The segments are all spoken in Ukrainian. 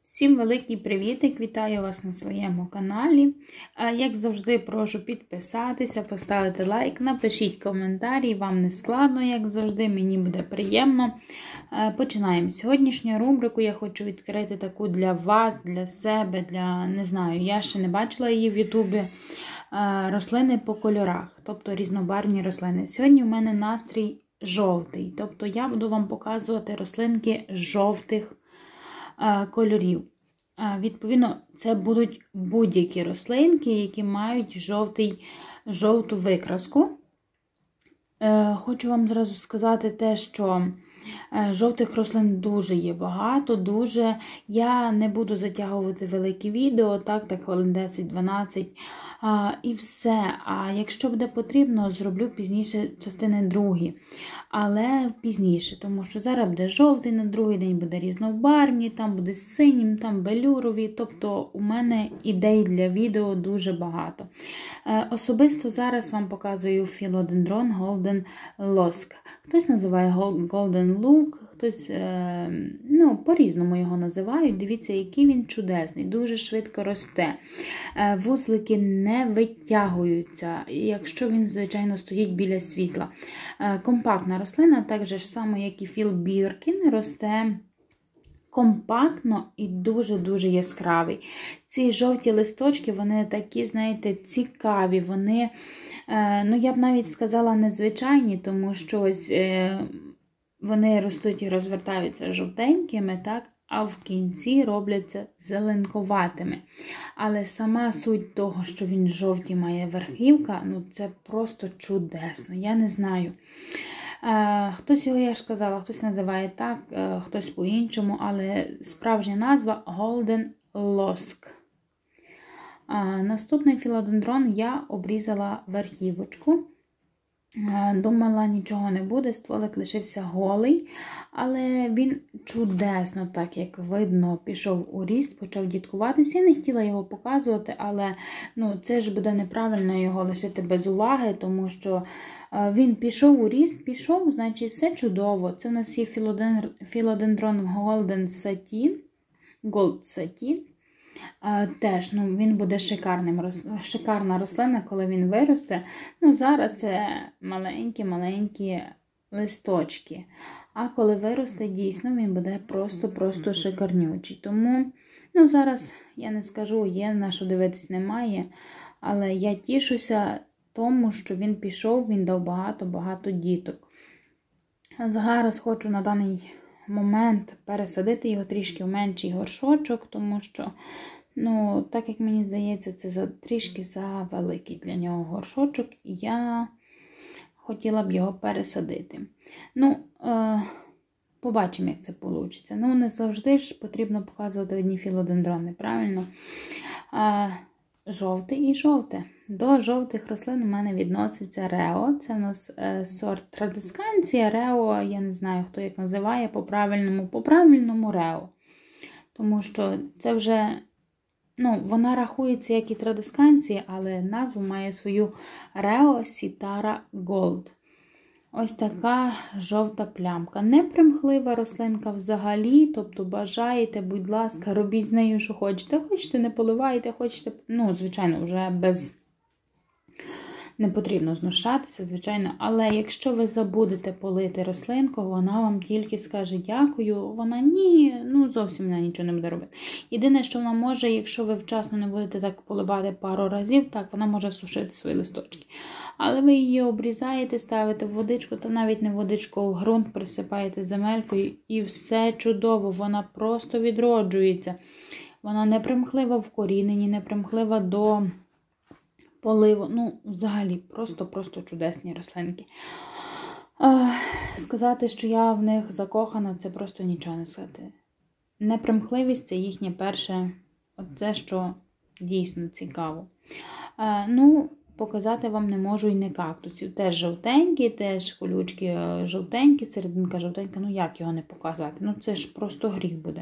Всім великий привітик! Вітаю вас на своєму каналі. Як завжди, прошу підписатися, поставити лайк, напишіть коментарі, вам не складно, як завжди, мені буде приємно. Починаємо. Сьогоднішню рубрику я хочу відкрити таку для вас, для себе, не знаю, я ще не бачила її в Ютубі. Рослини по кольорах, тобто різнобарвні рослини. Сьогодні у мене настрій жовтий, тобто я буду вам показувати рослинки жовтих кольорів. Відповідно, це будуть будь-які рослинки, які мають жовту викраску. Хочу вам зразу сказати те, що жовтих рослин дуже є багато, Я не буду затягувати великі відео, так хвилин 10-12 і все. А якщо буде потрібно, зроблю пізніше частини другі. Але пізніше, тому що зараз буде жовтий, на другий день буде різнобарвні, там буде синім, там белюрові. Тобто у мене ідей для відео дуже багато. Особисто зараз вам показую філодендрон Golden Lusk. Хтось називає Golden Look, хтось, по-різному його називають. Дивіться, який він чудесний, дуже швидко росте. Вузлики не витягуються, якщо він, звичайно, стоїть біля світла. Компактна рослина, так же само, як і Філ Біркін, росте компактно і дуже-дуже яскравий. Ці жовті листочки, вони такі, знаєте, цікаві, вони, я б навіть сказала, незвичайні, тому що ось вони ростуть і розвертаються жовтенькими, так? А в кінці робляться зеленкуватими. Але сама суть того, що він жовтий має верхівка, це просто чудесно. Я не знаю. Хтось його, я ж казала, хтось називає так, хтось по-іншому, але справжня назва Golden Lusk. Наступний філодендрон я обрізала верхівочку. Думала, нічого не буде, стволик лишився голий, але він чудесно, так як видно, пішов у ріст, почав діткуватися. Я не хотіла його показувати, але це ж буде неправильно його лишити без уваги, тому що він пішов у ріст, значить все чудово. Це у нас є філодендрон Golden Satin. Теж, він буде шикарна рослина, коли він виросте. Зараз це маленькі листочки. А коли виросте, дійсно, він буде просто шикарнючий. Тому, зараз, я не скажу, є на що дивитись, немає. Але я тішуся тому, що він пішов, він дав багато діток. Зараз хочу на даний момент пересадити його трішки в менший горшочок, тому що, так як мені здається, це трішки за великий для нього горшочок, і я хотіла б його пересадити. Побачимо, як це вийде. Не завжди ж потрібно показувати одні філодендрони, правильно? Жовте і жовте. До жовтих рослин у мене відноситься Рео. Це у нас сорт традисканція. Рео, я не знаю, хто як називає по-правильному Рео. Тому що це вже, вона рахується як і традисканція, але назву має свою Рео Сітара Голд. Ось така жовта плямка. Непримхлива рослинка взагалі, тобто бажаєте, будь ласка, робіть з нею, що хочете. Хочете, не поливайте, хочете, звичайно, вже не потрібно знущатися, звичайно. Але якщо ви забудете полити рослинку, вона вам тільки скаже дякую, вона зовсім вона нічого не буде робити. Єдине, що вона може, якщо ви вчасно не будете так поливати пару разів, так, вона може сушити свої листочки. Але ви її обрізаєте, ставите в водичку, та навіть не в водичку, а в ґрунт, присипаєте земелькою і все чудово, вона просто відроджується. Вона не примхлива в коріненні, не примхлива до поливу. Взагалі, просто чудесні рослинки. Сказати, що я в них закохана, це просто нічого не сказати. Непримхливість – це їхнє перше, це, що дійсно цікаво. Показати вам не можу і не кактусів. Теж жовтенькі, теж колючки жовтенькі, серединка жовтенька. Як його не показати? Це ж просто гріх буде.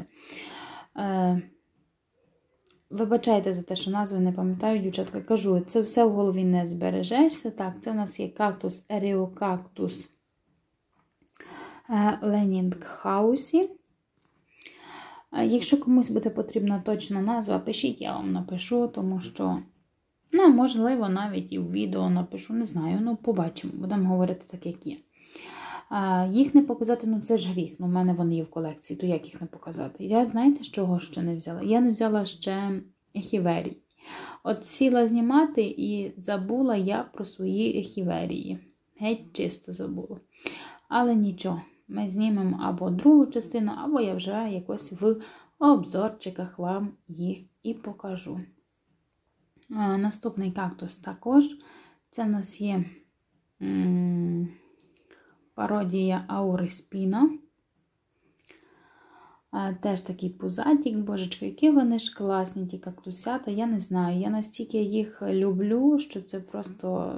Вибачайте за те, що назви не пам'ятаю, дівчатка. Кажу, це все в голові не збережешся. Так, це в нас є кактус Еріокактус Ленінгхаусі. Якщо комусь буде потрібна точна назва, пишіть, я вам напишу, тому що, ну, можливо, навіть і в відео напишу, не знаю, ну, побачимо, будемо говорити так, як є. Їх не показати, ну, це ж гріх, ну, в мене вони є в колекції, то як їх не показати? Я, знаєте, з чого ще не взяла? Я не взяла ще ехіверій. От сіла знімати і забула я про свої ехіверії. Геть чисто забула. Але нічого, ми знімемо або другу частину, або я вже якось в обзорчиках вам їх і покажу. Наступний кактус також. Це в нас є пародія Ауриспіна. Теж такий пузатик, божечко, які вони ж класні, ті кактусята. Я не знаю, я настільки їх люблю, що це просто...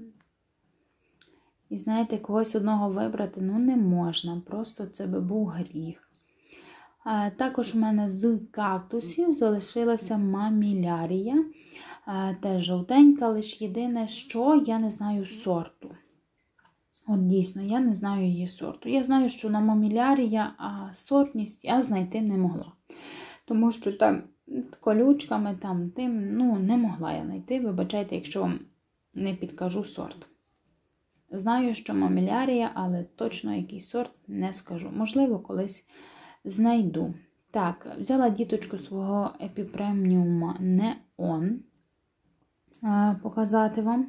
І знаєте, когось одного вибрати, ну, не можна, просто це би був гріх. Також у мене з кактусів залишилася мамілярія. Теж жовтенька, лише єдине, що я не знаю сорту. От дійсно, я не знаю її сорту. Я знаю, що вона мамілярія, а сортність я знайти не могла. Тому що там колючками, там тим, ну, не могла я знайти. Вибачайте, якщо вам не підкажу сорт. Знаю, що мамілярія, але точно який сорт не скажу. Можливо, колись знайду. Так, взяла діточку свого епіпреміума Неон. Показати вам.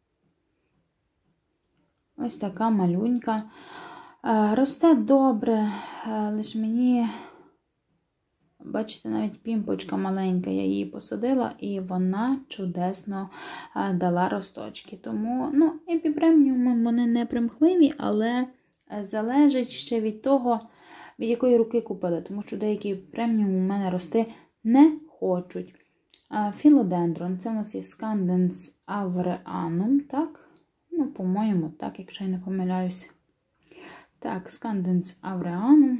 Ось така малюнька. Росте добре, лише мені, бачите, навіть пімпочка маленька, я її посадила, і вона чудесно дала росточки. Тому, ну, епіпреміуми, вони не примхливі, але залежить ще від того, від якої руки купили, тому що деякі преміум у мене рости не хочуть. Філодендрон, це у нас є Scandens aureanum, так? Ну, по-моєму, так, якщо я не помиляюся. Так, Scandens aureanum.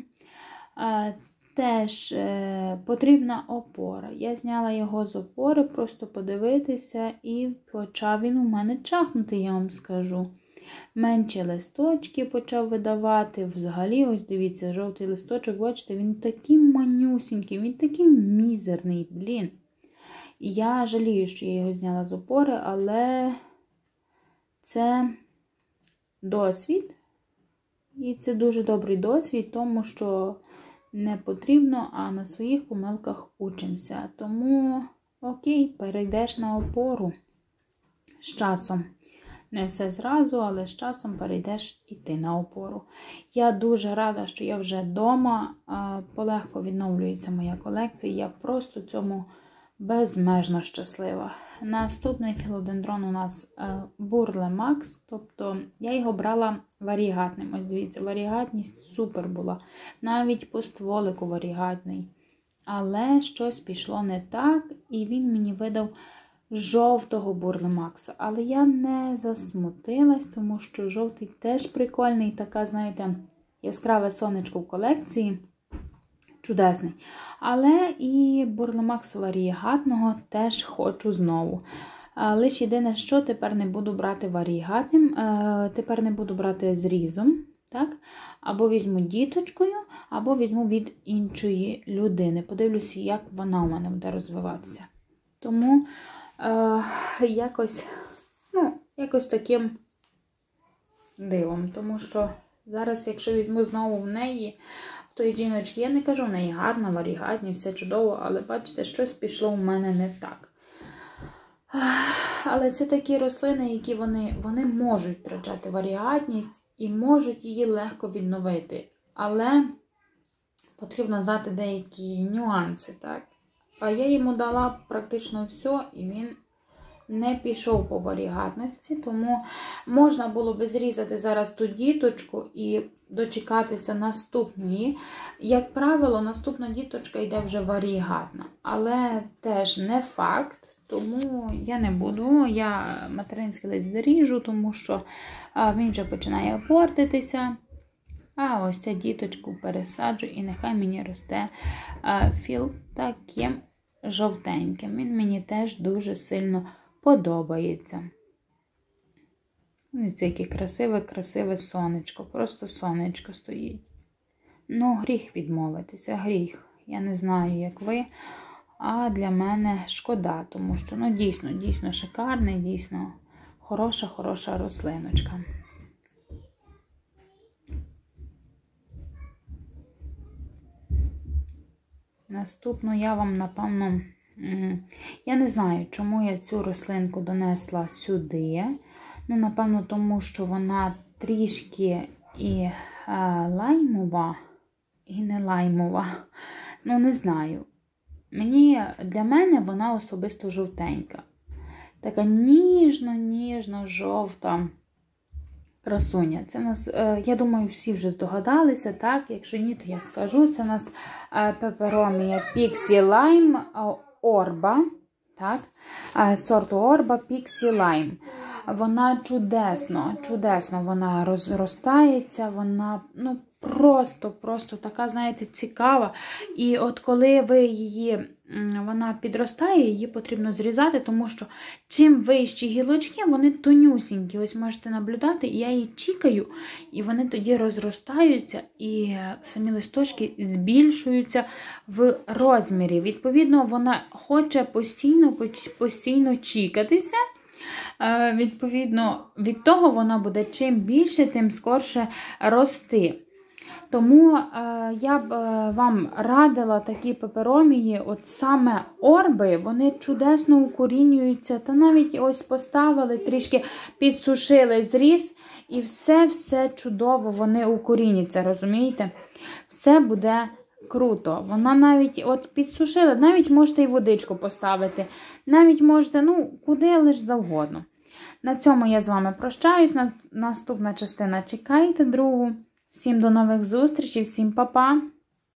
Теж потрібна опора. Я зняла його з опори, просто подивитися, і почав він у мене чахнути, я вам скажу. Менші листочки почав видавати. Взагалі, ось дивіться, жовтий листочок, бачите, він такий манюсінький, він такий мізерний, блін. Я жалію, що я його зняла з опори, але це досвід. І це дуже добрий досвід, тому що не потрібно, а на своїх помилках учимося. Тому, окей, перейдеш на опору з часом. Не все зразу, але з часом перейдеш і ти на опору. Я дуже рада, що я вже вдома, полегко відновлюється моя колекція. Я просто цьому безмежно щаслива. Наступний філодендрон у нас Burle Marx, тобто я його брала варігатним. Ось дивіться, варігатність супер була. Навіть по стволику варігатний. Але щось пішло не так, і він мені видав жовтого Burle Marx. Але я не засмутилась, тому що жовтий теж прикольний, така, знаєте, яскраве сонечко в колекції. Чудесний. Але і Burle Marx варігатного теж хочу знову. Лише єдине, що тепер не буду брати варігатним, тепер не буду брати зрізом. Так? Або візьму діточкою, або візьму від іншої людини. Подивлюся, як вона у мене буде розвиватися. Тому якось таким дивом. Тому що зараз, якщо візьму знову в неї, тої жіночки, я не кажу, в неї гарна, варігатні, все чудово, але бачите, щось пішло у мене не так. Але це такі рослини, які вони можуть втрачати варігатність і можуть її легко відновити. Але потрібно знати деякі нюанси, так? А я йому дала практично все, і він не пішов по варігатності, тому можна було би зрізати зараз ту діточку і дочекатися наступної. Як правило, наступна діточка йде вже варігатна, але теж не факт, тому я не буду. Я материнський лист заріжу, тому що він вже починає портитися. А ось цю діточку пересаджу і нехай мені росте філ таким жовтеньким. Він мені теж дуже сильно подобається. Ось яке красиве сонечко. Просто сонечко стоїть. Ну, гріх відмовитися, гріх. Я не знаю, як ви, а для мене шкода, тому що, ну, дійсно шикарний, дійсно хороша рослиночка. Наступну я вам, напевно, я не знаю, чому я цю рослинку донесла сюди. Ну, напевно, тому що вона трішки і лаймова, і не лаймова. Ну, не знаю. Для мене вона особисто жовтенька. Така ніжно-жовта красуня. Це нас, я думаю, всі вже здогадалися, так? Якщо ні, то я скажу. Це у нас Peperomia Pixie Lime Orba, так? Сорту Orba Pixie Lime. Вона чудесно вона розростається, вона, ну, просто така, знаєте, цікава. І от коли вона підростає, її потрібно зрізати, тому що чим вищі гілочки, вони тонюсінькі. Ось можете наблюдати, і я її чікаю, і вони тоді розростаються, і самі листочки збільшуються в розмірі. Відповідно, вона хоче постійно чікатися. Відповідно, від того вона буде чим більше, тим скорше рости. Тому я б вам радила такі пеперомії, от саме орби, вони чудесно укорінюються. Та навіть ось поставили, трішки підсушили зріз, і все чудово вони укоріняться, розумієте? Все буде круто. Вона навіть от підсушила, навіть можете і водичку поставити, навіть можете, ну, куди лише завгодно. На цьому я з вами прощаюсь. Наступна частина чекайте, другу. Всім до нових зустрічей, всім па-па!